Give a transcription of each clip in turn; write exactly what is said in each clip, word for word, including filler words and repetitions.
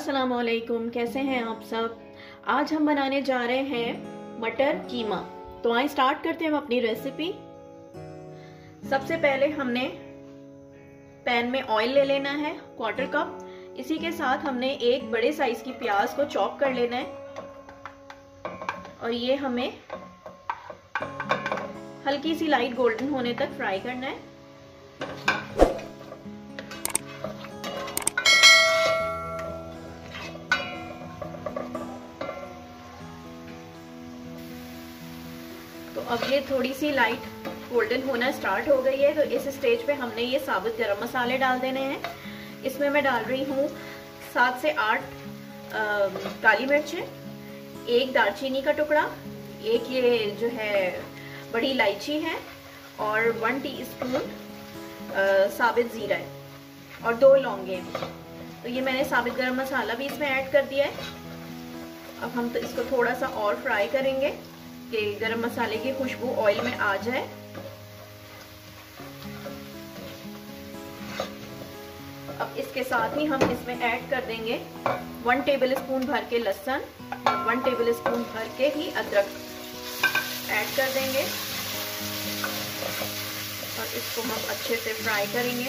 अस्सलामुअलैकुम, कैसे हैं आप सब। आज हम बनाने जा रहे हैं मटर कीमा। तो आइए स्टार्ट करते हैं हम अपनी रेसिपी। सबसे पहले हमने पैन में ऑयल ले लेना है क्वार्टर कप। इसी के साथ हमने एक बड़े साइज की प्याज को चॉप कर लेना है और ये हमें हल्की सी लाइट गोल्डन होने तक फ्राई करना है। तो अब ये थोड़ी सी लाइट गोल्डन होना स्टार्ट हो गई है। तो इस स्टेज पे हमने ये साबुत गरम मसाले डाल देने हैं। इसमें मैं डाल रही हूँ सात से आठ काली मिर्चें, एक दालचीनी का टुकड़ा, एक ये जो है बड़ी इलायची है और वन टीस्पून साबित जीरा है और दो लौंगे। तो ये मैंने साबित गरम मसाला भी इसमें ऐड कर दिया है। अब हम तो इसको थोड़ा सा और फ्राई करेंगे कि गरम मसाले की खुशबू ऑयल में आ जाए। अब इसके साथ ही हम इसमें ऐड कर देंगे वन टेबल स्पून भर के लहसुन, वन टेबल स्पून भर के ही अदरक ऐड कर देंगे और इसको हम अच्छे से फ्राई करेंगे।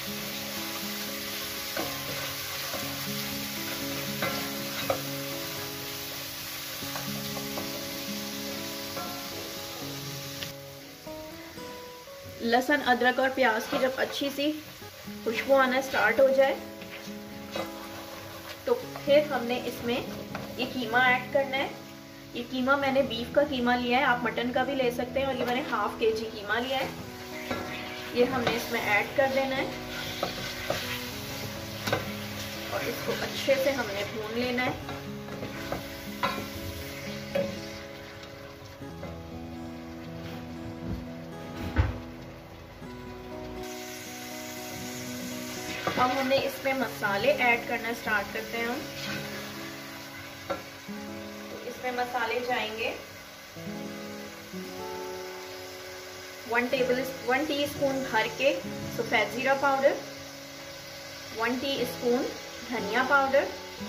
लहसुन, अदरक और प्याज की जब अच्छी सी खुशबू आना स्टार्ट हो जाए तो फिर हमने इसमें ये कीमा ऐड करना है। ये कीमा मैंने बीफ का कीमा लिया है, आप मटन का भी ले सकते हैं और ये मैंने हाफ के जी कीमा लिया है। ये हमने इसमें ऐड कर देना है और इसको अच्छे से हमने भून लेना है। अब हमने इसमें मसाले ऐड करना स्टार्ट करते हैं हम। तो इसमें मसाले जाएंगे one table one teaspoon भर के सफेद जीरा पाउडर, वन टी स्पून धनिया पाउडर,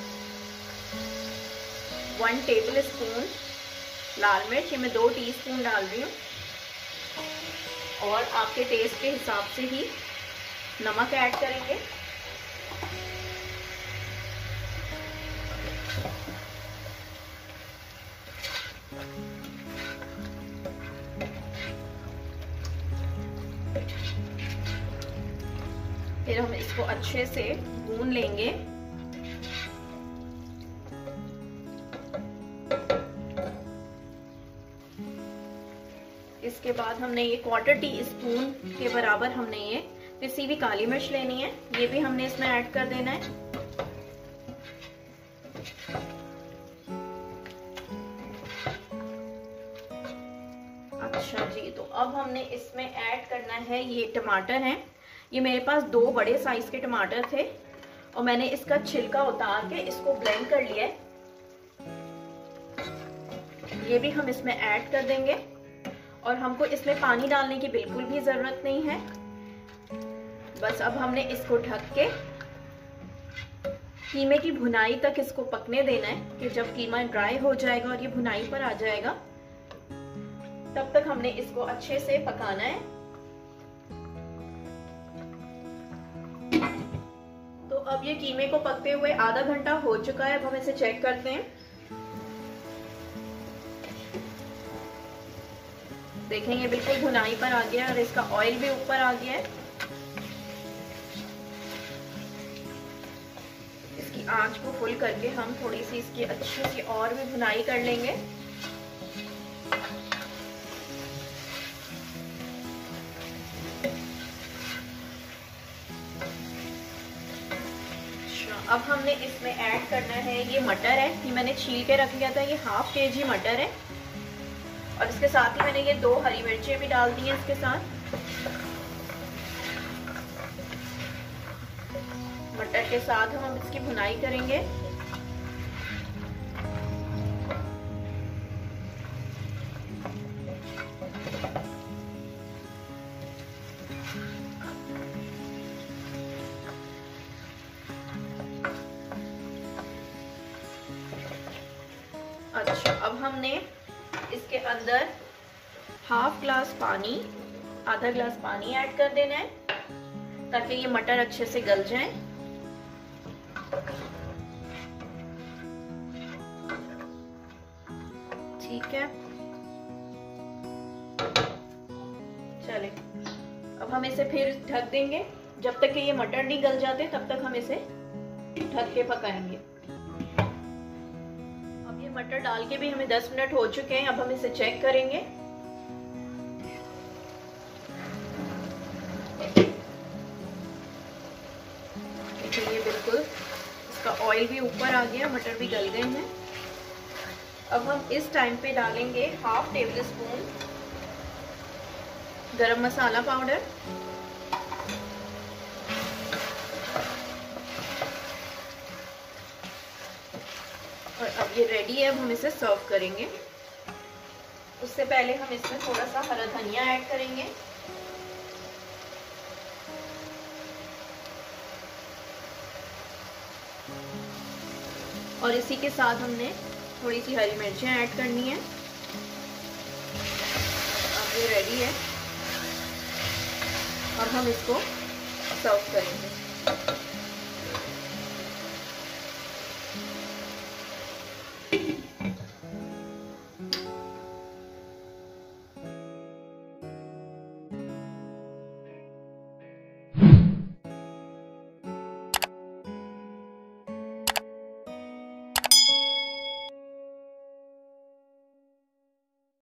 वन टेबल स्पून लाल मिर्च, ये मैं दो टीस्पून डाल रही हूँ, और आपके टेस्ट के हिसाब से ही नमक ऐड करेंगे। फिर हम इसको अच्छे से भून लेंगे। इसके बाद हमने ये क्वार्टर टी स्पून के बराबर हमने ये पिसी हुई काली मिर्च लेनी है, ये भी हमने इसमें ऐड कर देना है। अच्छा जी, तो अब हमने इसमें ऐड करना है ये टमाटर हैं। ये मेरे पास दो बड़े साइज के टमाटर थे और मैंने इसका छिलका उतार के इसको ब्लेंड कर लिया है। ये भी हम इसमें ऐड कर देंगे और हमको इसमें पानी डालने की बिल्कुल भी जरूरत नहीं है। बस अब हमने इसको ढक के कीमे की भुनाई तक इसको पकने देना है कि जब कीमा ड्राई हो जाएगा और ये भुनाई पर आ जाएगा तब तक हमने इसको अच्छे से पकाना है। तो अब ये कीमे को पकते हुए आधा घंटा हो चुका है। अब हम इसे चेक करते हैं। देखें ये बिल्कुल भुनाई पर आ गया और इसका ऑयल भी ऊपर आ गया है। इसकी आंच को फुल करके हम थोड़ी सी इसकी अच्छी सी और भी भुनाई कर लेंगे। अब हमने इसमें ऐड करना है ये मटर है, ये मैंने छील के रख लिया था, ये हाफ के जी मटर है और इसके साथ ही मैंने ये दो हरी मिर्चें भी डाल दी हैं इसके साथ। मटर के साथ हम इसकी भुनाई करेंगे। अब हमने इसके अंदर हाफ ग्लास पानी, आधा ग्लास पानी ऐड कर देना है ताकि ये मटर अच्छे से गल जाए। ठीक है, चले अब हम इसे फिर ढक देंगे। जब तक कि ये मटर नहीं गल जाते तब तक हम इसे ढक के पकाएंगे। अब ये मटर डाल के भी हमें दस मिनट हो चुके हैं। अब हम इसे चेक करेंगे। देखिए ये बिल्कुल इसका ऑयल भी ऊपर आ गया, मटर भी गल गए हैं। अब हम इस टाइम पे डालेंगे हाफ टेबल स्पून गरम मसाला पाउडर, और अब ये रेडी है। अब हम इसे सर्व करेंगे। उससे पहले हम इसमें थोड़ा सा हरा धनिया ऐड करेंगे। और इसी के साथ हमने थोड़ी सी हरी मिर्चें ऐड करनी है। अब ये रेडी है। अब हम इसको सर्व करेंगे।